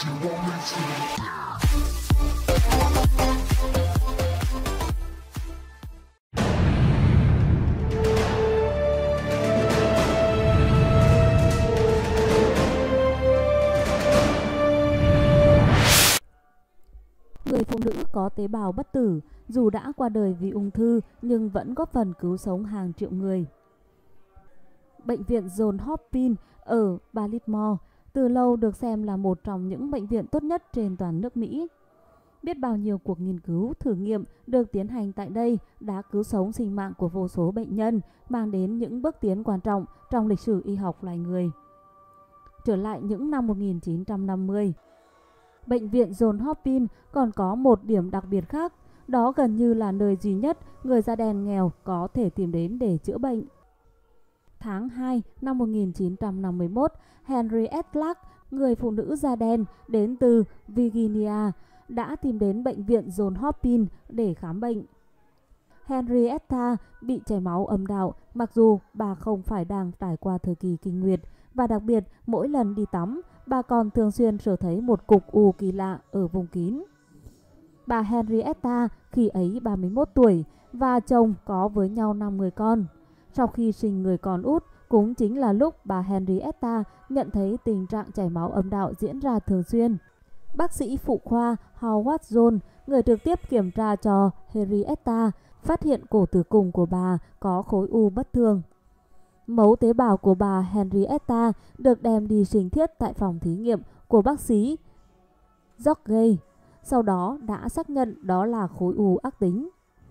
Người phụ nữ có tế bào bất tử, dù đã qua đời vì ung thư nhưng vẫn góp phần cứu sống hàng triệu người. Bệnh viện Johns Hopkins ở Baltimore từ lâu được xem là một trong những bệnh viện tốt nhất trên toàn nước Mỹ. Biết bao nhiêu cuộc nghiên cứu, thử nghiệm được tiến hành tại đây đã cứu sống sinh mạng của vô số bệnh nhân, mang đến những bước tiến quan trọng trong lịch sử y học loài người. Trở lại những năm 1950, Bệnh viện Johns Hopkins còn có một điểm đặc biệt khác, đó gần như là nơi duy nhất người da đen nghèo có thể tìm đến để chữa bệnh. Tháng 2 năm 1951, Henriette Clark, người phụ nữ da đen đến từ Virginia, đã tìm đến bệnh viện Johns Hopkins để khám bệnh. Henrietta bị chảy máu âm đạo mặc dù bà không phải đang trải qua thời kỳ kinh nguyệt, và đặc biệt mỗi lần đi tắm, bà còn thường xuyên sở thấy một cục u kỳ lạ ở vùng kín. Bà Henrietta khi ấy 31 tuổi và chồng có với nhau 5 người con. Sau khi sinh người con út, cũng chính là lúc bà Henrietta nhận thấy tình trạng chảy máu âm đạo diễn ra thường xuyên. Bác sĩ phụ khoa Howard Jones, người trực tiếp kiểm tra cho Henrietta, phát hiện cổ tử cung của bà có khối u bất thường. Mẫu tế bào của bà Henrietta được đem đi sinh thiết tại phòng thí nghiệm của bác sĩ George, sau đó đã xác nhận đó là khối u ác tính.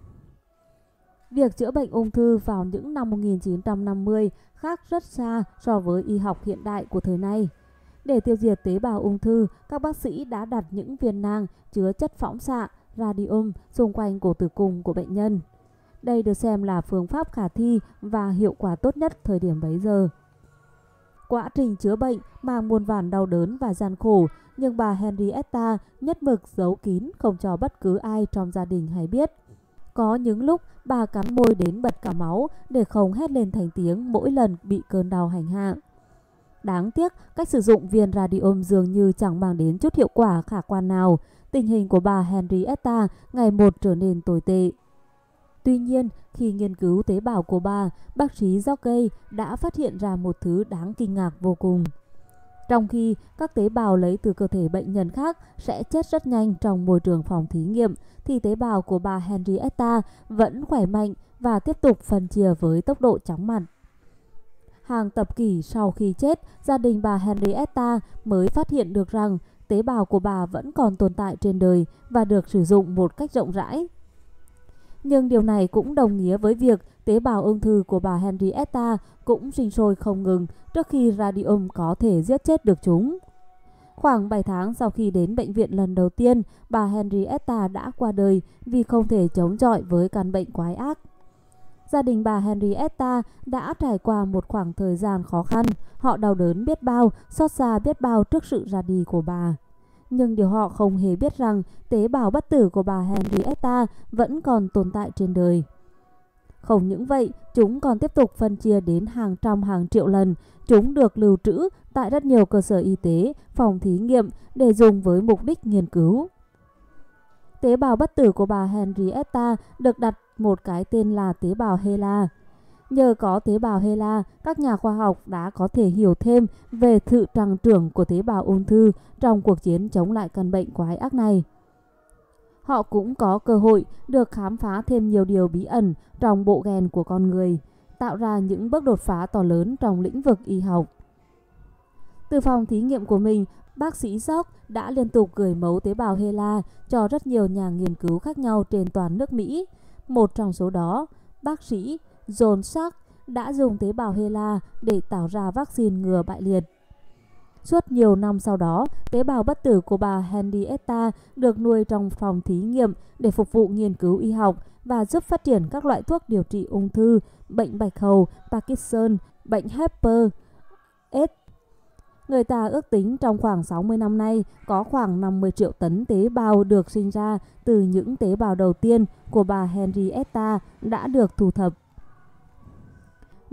Việc chữa bệnh ung thư vào những năm 1950 khác rất xa so với y học hiện đại của thời nay. Để tiêu diệt tế bào ung thư, các bác sĩ đã đặt những viên nang chứa chất phóng xạ radium xung quanh cổ tử cung của bệnh nhân. Đây được xem là phương pháp khả thi và hiệu quả tốt nhất thời điểm bấy giờ. Quá trình chữa bệnh mang muôn vàn đau đớn và gian khổ, nhưng bà Henrietta nhất mực giấu kín, không cho bất cứ ai trong gia đình hay biết. Có những lúc bà cắn môi đến bật cả máu để không hét lên thành tiếng mỗi lần bị cơn đau hành hạ. Đáng tiếc, cách sử dụng viên radium dường như chẳng mang đến chút hiệu quả khả quan nào. Tình hình của bà Henrietta ngày một trở nên tồi tệ. Tuy nhiên, khi nghiên cứu tế bào của bà, bác sĩ George đã phát hiện ra một thứ đáng kinh ngạc vô cùng. Trong khi các tế bào lấy từ cơ thể bệnh nhân khác sẽ chết rất nhanh trong môi trường phòng thí nghiệm, thì tế bào của bà Henrietta vẫn khỏe mạnh và tiếp tục phân chia với tốc độ chóng mặt. Hàng thập kỷ sau khi chết, gia đình bà Henrietta mới phát hiện được rằng tế bào của bà vẫn còn tồn tại trên đời và được sử dụng một cách rộng rãi. Nhưng điều này cũng đồng nghĩa với việc tế bào ung thư của bà Henrietta cũng sinh sôi không ngừng trước khi radium có thể giết chết được chúng. Khoảng 7 tháng sau khi đến bệnh viện lần đầu tiên, bà Henrietta đã qua đời vì không thể chống chọi với căn bệnh quái ác. Gia đình bà Henrietta đã trải qua một khoảng thời gian khó khăn, họ đau đớn biết bao, xót xa biết bao trước sự ra đi của bà. Nhưng điều họ không hề biết rằng tế bào bất tử của bà Henrietta vẫn còn tồn tại trên đời. Không những vậy, chúng còn tiếp tục phân chia đến hàng trăm hàng triệu lần. Chúng được lưu trữ tại rất nhiều cơ sở y tế, phòng thí nghiệm để dùng với mục đích nghiên cứu. Tế bào bất tử của bà Henrietta được đặt một cái tên là tế bào HeLa. Nhờ có tế bào HeLa, các nhà khoa học đã có thể hiểu thêm về sự tăng trưởng của tế bào ung thư trong cuộc chiến chống lại căn bệnh quái ác này. Họ cũng có cơ hội được khám phá thêm nhiều điều bí ẩn trong bộ gen của con người, tạo ra những bước đột phá to lớn trong lĩnh vực y học. Từ phòng thí nghiệm của mình, bác sĩ George đã liên tục gửi mẫu tế bào HeLa cho rất nhiều nhà nghiên cứu khác nhau trên toàn nước Mỹ. Một trong số đó, bác sĩ John Salk đã dùng tế bào HeLa để tạo ra vaccine ngừa bại liệt. Suốt nhiều năm sau đó, tế bào bất tử của bà Henrietta được nuôi trong phòng thí nghiệm để phục vụ nghiên cứu y học và giúp phát triển các loại thuốc điều trị ung thư, bệnh bạch hầu, Parkinson, bệnh Hepper, AIDS. Người ta ước tính trong khoảng 60 năm nay có khoảng 50 triệu tấn tế bào được sinh ra từ những tế bào đầu tiên của bà Henrietta đã được thu thập.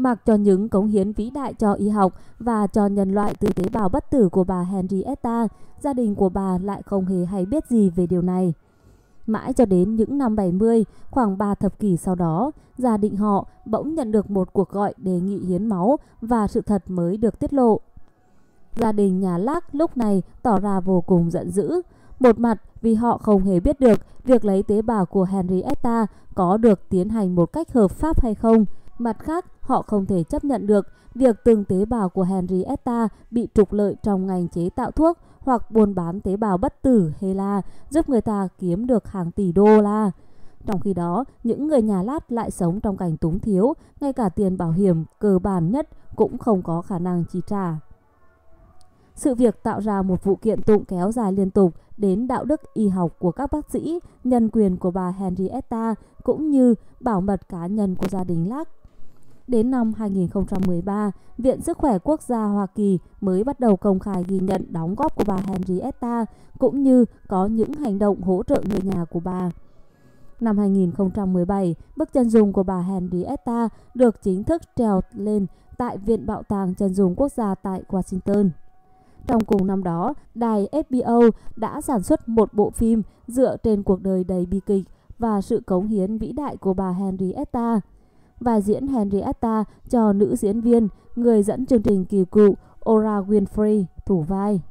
Mặc cho những cống hiến vĩ đại cho y học và cho nhân loại từ tế bào bất tử của bà Henrietta, gia đình của bà lại không hề hay biết gì về điều này. Mãi cho đến những năm 70, khoảng 3 thập kỷ sau đó, gia đình họ bỗng nhận được một cuộc gọi đề nghị hiến máu và sự thật mới được tiết lộ. Gia đình nhà Lark lúc này tỏ ra vô cùng giận dữ. Một mặt vì họ không hề biết được việc lấy tế bào của Henrietta có được tiến hành một cách hợp pháp hay không. Mặt khác, họ không thể chấp nhận được việc từng tế bào của Henrietta bị trục lợi trong ngành chế tạo thuốc hoặc buôn bán tế bào bất tử HeLa giúp người ta kiếm được hàng tỷ đô la. Trong khi đó, những người nhà Lark lại sống trong cảnh túng thiếu, ngay cả tiền bảo hiểm cơ bản nhất cũng không có khả năng chi trả. Sự việc tạo ra một vụ kiện tụng kéo dài liên tục đến đạo đức y học của các bác sĩ, nhân quyền của bà Henrietta cũng như bảo mật cá nhân của gia đình Lark. Đến năm 2013, Viện Sức khỏe Quốc gia Hoa Kỳ mới bắt đầu công khai ghi nhận đóng góp của bà Henrietta cũng như có những hành động hỗ trợ người nhà của bà. Năm 2017, bức chân dung của bà Henrietta được chính thức treo lên tại Viện Bảo tàng Chân dung Quốc gia tại Washington. Trong cùng năm đó, đài HBO đã sản xuất một bộ phim dựa trên cuộc đời đầy bi kịch và sự cống hiến vĩ đại của bà Henrietta. Vai diễn Henrietta cho nữ diễn viên, người dẫn chương trình kỳ cựu Oprah Winfrey thủ vai.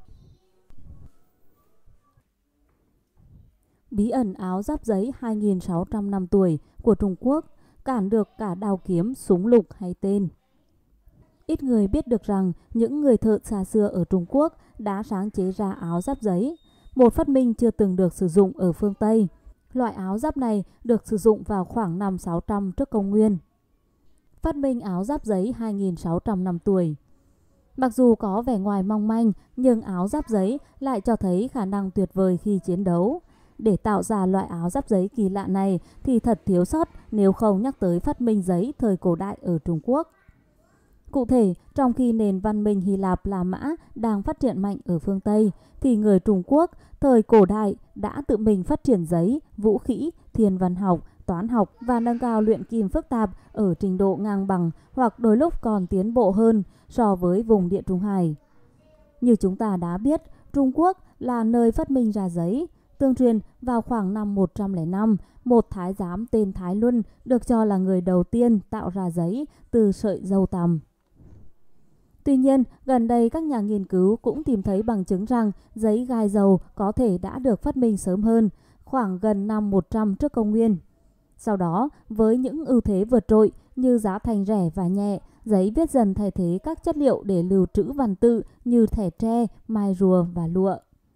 Bí ẩn áo giáp giấy 2.600 năm tuổi của Trung Quốc cản được cả đao kiếm, súng lục hay tên. Ít người biết được rằng những người thợ xa xưa ở Trung Quốc đã sáng chế ra áo giáp giấy, một phát minh chưa từng được sử dụng ở phương Tây. Loại áo giáp này được sử dụng vào khoảng năm 600 trước công nguyên. Phát minh áo giáp giấy 2.600 năm tuổi. Mặc dù có vẻ ngoài mong manh, nhưng áo giáp giấy lại cho thấy khả năng tuyệt vời khi chiến đấu. Để tạo ra loại áo giáp giấy kỳ lạ này thì thật thiếu sót nếu không nhắc tới phát minh giấy thời cổ đại ở Trung Quốc. Cụ thể, trong khi nền văn minh Hy Lạp La Mã đang phát triển mạnh ở phương Tây, thì người Trung Quốc thời cổ đại đã tự mình phát triển giấy, vũ khí, thiên văn học, toán học và nâng cao luyện kim phức tạp ở trình độ ngang bằng hoặc đôi lúc còn tiến bộ hơn so với vùng Địa Trung Hải. Như chúng ta đã biết, Trung Quốc là nơi phát minh ra giấy. Tương truyền vào khoảng năm 105, một thái giám tên Thái Luân được cho là người đầu tiên tạo ra giấy từ sợi dâu tằm. Tuy nhiên, gần đây các nhà nghiên cứu cũng tìm thấy bằng chứng rằng giấy gai dầu có thể đã được phát minh sớm hơn, khoảng gần năm 100 trước công nguyên. Sau đó, với những ưu thế vượt trội như giá thành rẻ và nhẹ, giấy viết dần thay thế các chất liệu để lưu trữ văn tự như thẻ tre, mai rùa và lụa.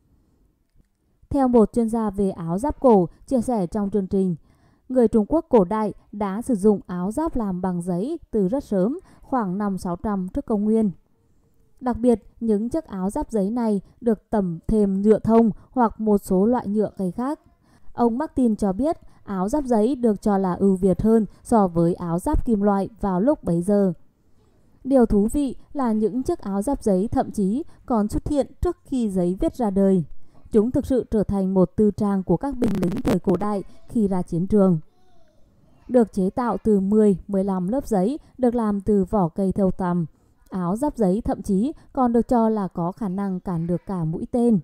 Theo một chuyên gia về áo giáp cổ chia sẻ trong chương trình, người Trung Quốc cổ đại đã sử dụng áo giáp làm bằng giấy từ rất sớm, khoảng năm 600 trước công nguyên. Đặc biệt, những chiếc áo giáp giấy này được tẩm thêm nhựa thông hoặc một số loại nhựa cây khác. Ông Martin cho biết áo giáp giấy được cho là ưu việt hơn so với áo giáp kim loại vào lúc bấy giờ. Điều thú vị là những chiếc áo giáp giấy thậm chí còn xuất hiện trước khi giấy viết ra đời. Chúng thực sự trở thành một tư trang của các binh lính thời cổ đại khi ra chiến trường. Được chế tạo từ 10-15 lớp giấy được làm từ vỏ cây thêu tằm. Áo giáp giấy thậm chí còn được cho là có khả năng cản được cả mũi tên.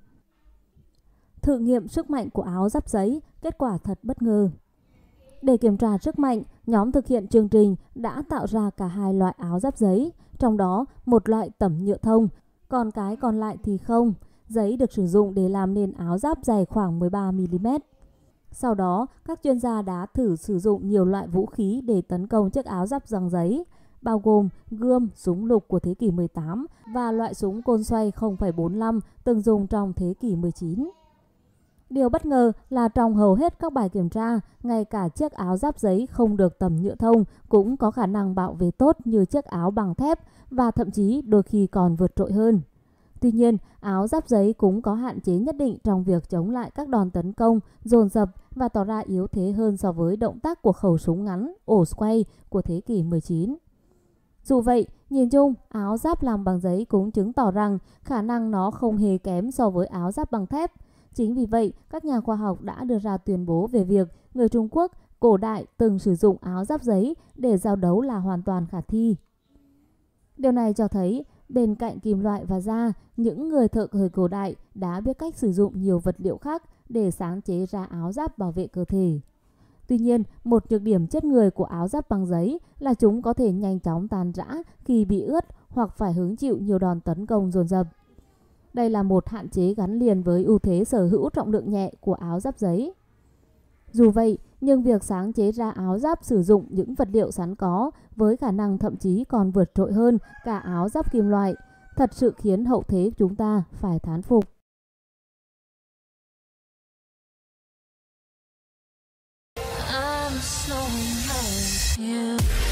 Thử nghiệm sức mạnh của áo giáp giấy, kết quả thật bất ngờ. Để kiểm tra sức mạnh, nhóm thực hiện chương trình đã tạo ra cả hai loại áo giáp giấy, trong đó một loại tẩm nhựa thông, còn cái còn lại thì không. Giấy được sử dụng để làm nên áo giáp dày khoảng 13 mm. Sau đó, các chuyên gia đã thử sử dụng nhiều loại vũ khí để tấn công chiếc áo giáp bằng giấy, bao gồm gươm, súng lục của thế kỷ 18 và loại súng côn xoay 0,45 từng dùng trong thế kỷ 19. Điều bất ngờ là trong hầu hết các bài kiểm tra, ngay cả chiếc áo giáp giấy không được tẩm nhựa thông cũng có khả năng bảo vệ tốt như chiếc áo bằng thép và thậm chí đôi khi còn vượt trội hơn. Tuy nhiên, áo giáp giấy cũng có hạn chế nhất định trong việc chống lại các đòn tấn công, dồn dập và tỏ ra yếu thế hơn so với động tác của khẩu súng ngắn, ổ xoay của thế kỷ 19. Dù vậy, nhìn chung, áo giáp làm bằng giấy cũng chứng tỏ rằng khả năng nó không hề kém so với áo giáp bằng thép. Chính vì vậy, các nhà khoa học đã đưa ra tuyên bố về việc người Trung Quốc cổ đại từng sử dụng áo giáp giấy để giao đấu là hoàn toàn khả thi. Điều này cho thấy bên cạnh kim loại và da, những người thợ thời cổ đại đã biết cách sử dụng nhiều vật liệu khác để sáng chế ra áo giáp bảo vệ cơ thể. Tuy nhiên, một nhược điểm chết người của áo giáp bằng giấy là chúng có thể nhanh chóng tan rã khi bị ướt hoặc phải hứng chịu nhiều đòn tấn công dồn dập. Đây là một hạn chế gắn liền với ưu thế sở hữu trọng lượng nhẹ của áo giáp giấy. Dù vậy, nhưng việc sáng chế ra áo giáp sử dụng những vật liệu sẵn có với khả năng thậm chí còn vượt trội hơn cả áo giáp kim loại, thật sự khiến hậu thế chúng ta phải thán phục. I'm so